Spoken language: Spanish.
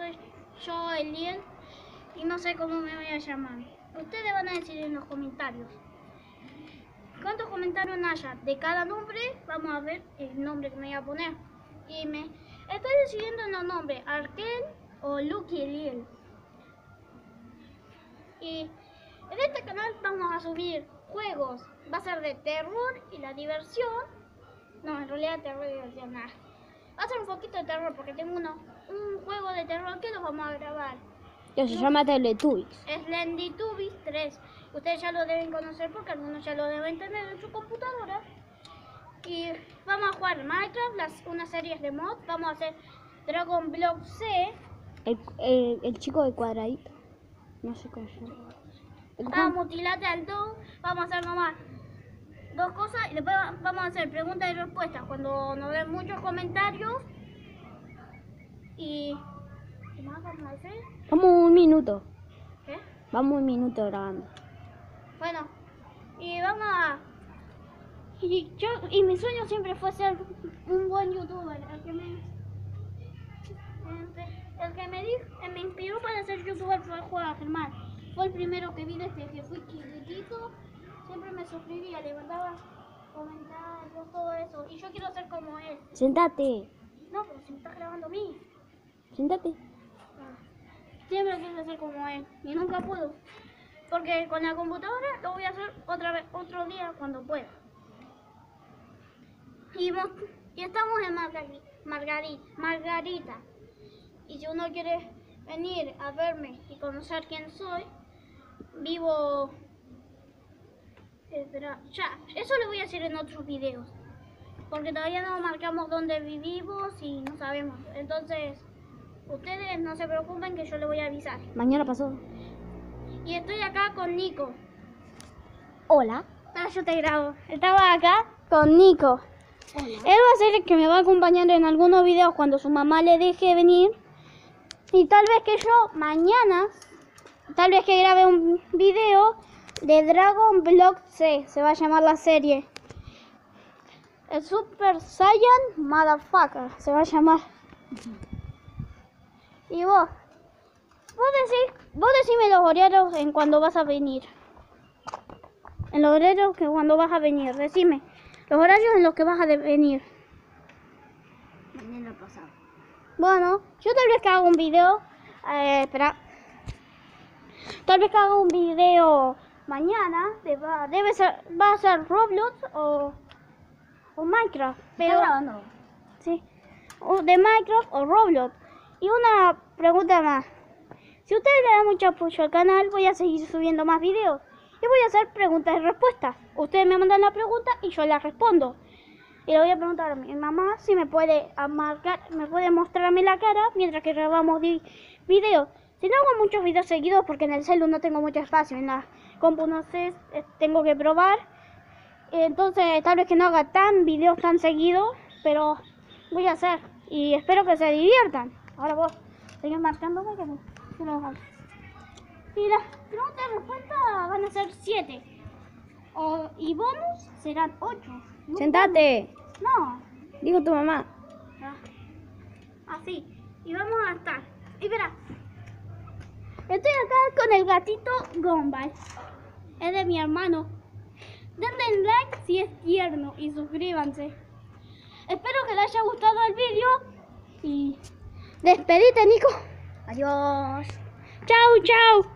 soy yo, Eliel, y no sé cómo me voy a llamar. Ustedes van a decir en los comentarios. ¿Cuántos comentarios haya de cada nombre? Vamos a ver el nombre que me voy a poner. Y me estoy decidiendo en los nombres, Arkel o Lucky Eliel. Y en este canal vamos a subir juegos. Va a ser de terror y la diversión. No, en realidad terror y diversión nada. Va a ser un poquito de terror porque tengo un juego de terror que lo vamos a grabar. Que se llama Teletubbies. Slendytubbies 3. Ustedes ya lo deben conocer porque algunos ya lo deben tener en su computadora. Y vamos a jugar Minecraft, unas series de mod. Vamos a hacer Dragon Block C. El chico de cuadradito. No sé cómo se llama. Vamos a mutilarte al 2. Vamos a hacer nomás dos cosas y después vamos a hacer preguntas y respuestas cuando nos den muchos comentarios. Y ¿qué más vamos a hacer? Vamos un minuto. ¿Qué? Vamos un minuto grabando. Bueno, y vamos a... Y mi sueño siempre fue ser un buen youtuber. El que me inspiró para ser youtuber fue Juan Germán. Fue el primero que vi desde que fui chiquitito. Siempre me suscribía, levantaba comentarios, todo eso. Y yo quiero ser como él. Sentate. No, pero si me estás grabando a mí. Sentate. Siempre quise ser como él. Y nunca puedo. Porque con la computadora lo voy a hacer otra vez, otro día cuando pueda. Y estamos en Margarita. Y si uno quiere venir a verme y conocer quién soy, vivo... Espera, ya, eso lo voy a hacer en otros videos. Porque todavía no marcamos dónde vivimos y no sabemos. Entonces, ustedes no se preocupen que yo les voy a avisar. Mañana pasó. Y estoy acá con Nico. Hola. Yo te grabo. Estaba acá con Nico. Hola. Él va a ser el que me va a acompañar en algunos videos cuando su mamá le deje venir. Y tal vez que yo mañana, tal vez que grabe un video de Dragon Block C. Se va a llamar la serie. El Super Saiyan Motherfucker se va a llamar. Y vos decime los horarios en cuando vas a venir. En los horarios que cuando vas a venir, decime. Los horarios en los que vas a venir. Mañana pasado. Bueno, yo tal vez que haga un video. Espera. Tal vez que haga un video mañana. Va a ser Roblox o Minecraft. Pero, ¿Está grabando? sí. O de Minecraft o Roblox. Y una pregunta más. Si ustedes le dan mucho apoyo al canal, voy a seguir subiendo más videos. Y voy a hacer preguntas y respuestas. Ustedes me mandan la pregunta y yo la respondo. Y le voy a preguntar a mi mamá si me puede mostrarme la cara mientras que grabamos videos. Si no hago muchos videos seguidos porque en el celu no tengo mucho espacio, en la compu no sé, tengo que probar. Entonces tal vez que no haga videos tan seguidos, pero voy a hacer. Y espero que se diviertan. Ahora vos, seguís marcándome que lo hago. Y las preguntas y respuestas van a ser 7. Y bonus serán 8. Sentate. No. Digo tu mamá. Así. Y vamos a estar. Y verá. Estoy acá con el gatito Gumball. Es de mi hermano. Denle like si es tierno y suscríbanse. Espero que les haya gustado el vídeo. Y despedite, Nico. Adiós. Chau, chau.